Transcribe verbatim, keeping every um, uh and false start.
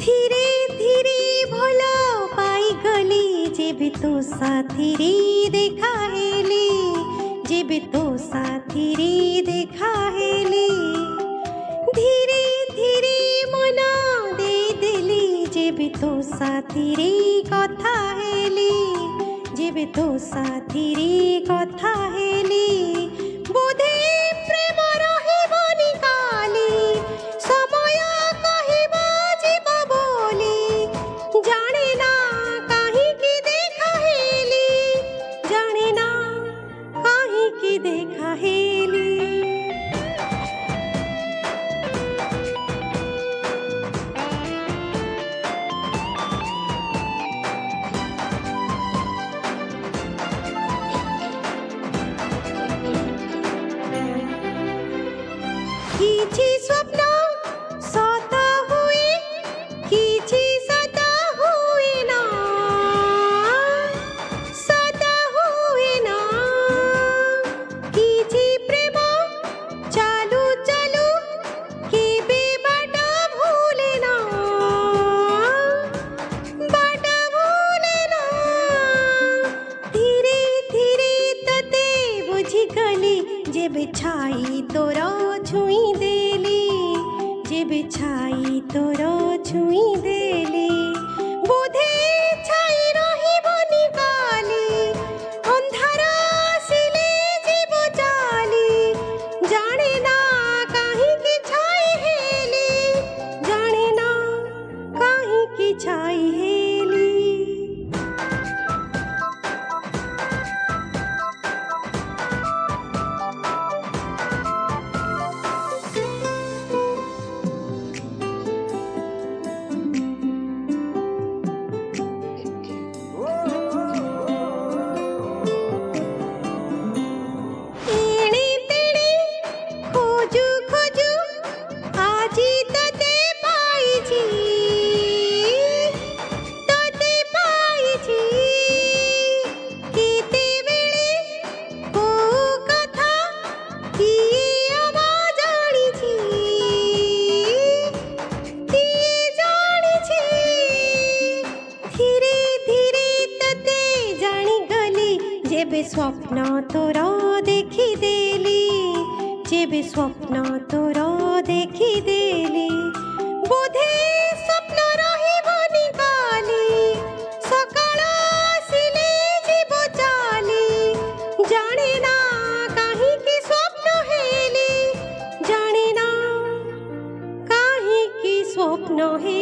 धीरे धीरे भला पाई गली जेबे तो साथी रे देखा हेली जेबे तो साथी रे देखा हेली धीरे धीरे मना दे देली जेबे तो साथी रे कथा हेली जेबे तो साथी रे कथा हेली बोधे प्रेम रहिबनि काली समय कहिबा जीव बोली जाने ना काहे की देखा हेली जाने ना काहे की देखा हेली किछि स्वप्न सत हुए किछि सत हुए ना सत हुए ना किछि प्रेम चालू चालू केबे बाट भूले ना बाट भूले ना धीरे धीरे तते बुझी गली जेबे छाई तोर छुई देली जेबे छाई तोर छुई देली बोधे छाई रहिबनि काली अंधार आसिले जीव चाली जाने ना काहे की छाई हेली जाने ना काहे की छाई हेली एणे तेणे खोजू खोजू आजी तते पाइछि तते पाइछि केते बेले को कथा किए अमा जानिछि किए जानिछि धीरे धीरे तते जानी गली जेबे स्वप्न तोर देखी देली जेबे स्वप्न तोर देखी देली बोधे स्वप्न रहिबनि काली सकाळ आसिले जीव चाली जाने ना काहे की स्वप्न हेली जाने ना काहे की स्वप्न हेली।